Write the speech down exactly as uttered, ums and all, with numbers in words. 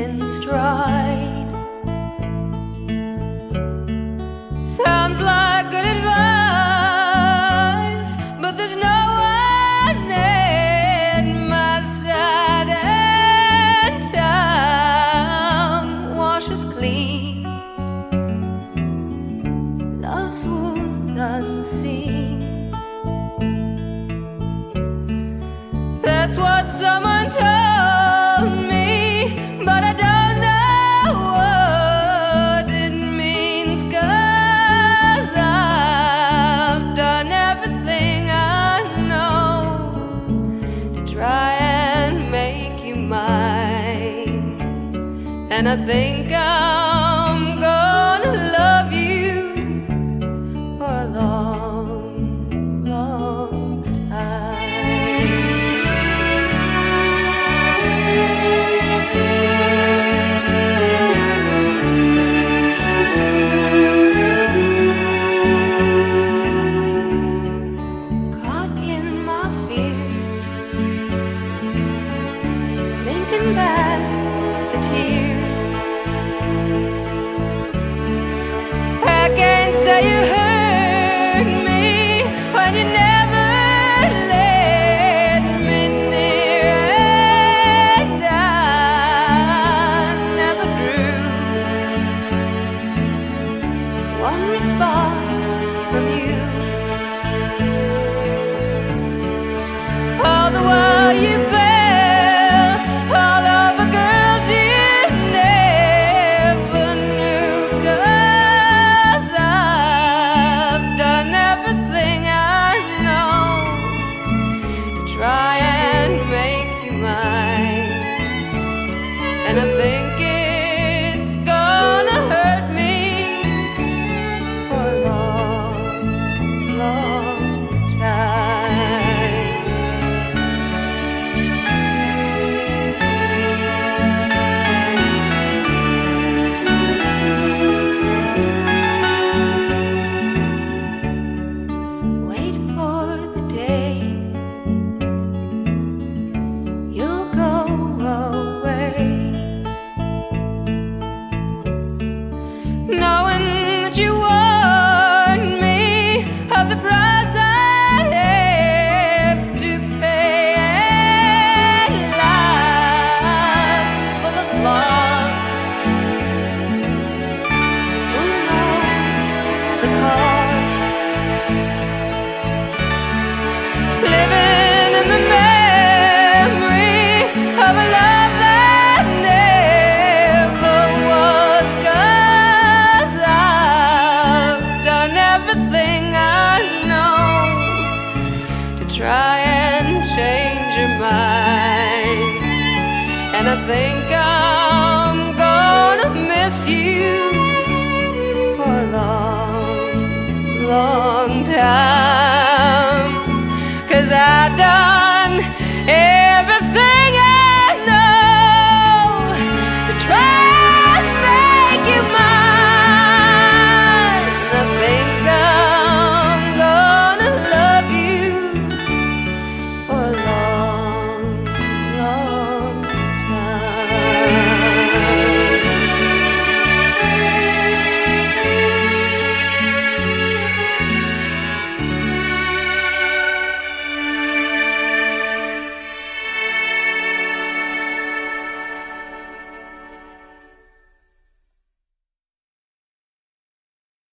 in stride. Sounds like good advice, but there's no one at my side, and time washes clean love's wounds unseen. That's what someone told me, but I don't know what it means, 'cause I've done everything I know to try and make you mine. And I think I'm gonna love you for a long, long time. Back the tears, I can't say you hurt me when you never let me near, and I never drew one response from you. All the while you try and make you mine, and I think it's gonna hurt me for a long, long time. Wait for the day knowing that you warned me of the price I have to pay, and life's full of loss. Who knows the cost? Living in the memory of a love that never was, 'cause everything I know to try and change your mind, and I think I'm gonna miss you for a long, long time.